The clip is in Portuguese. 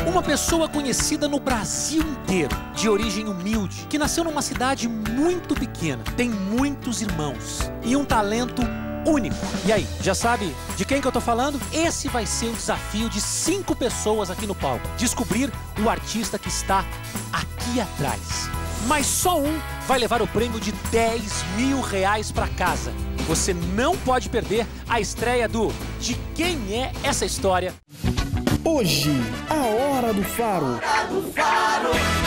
Uma pessoa conhecida no Brasil inteiro, de origem humilde, que nasceu numa cidade muito pequena, tem muitos irmãos e um talento único. E aí, já sabe de quem que eu tô falando? Esse vai ser o desafio de 5 pessoas aqui no palco. Descobrir o artista que está aqui atrás. Mas só um vai levar o prêmio de 10 mil reais para casa. Você não pode perder a estreia do De Quem é essa história? Hoje, a Hora do Faro. Hora do Faro.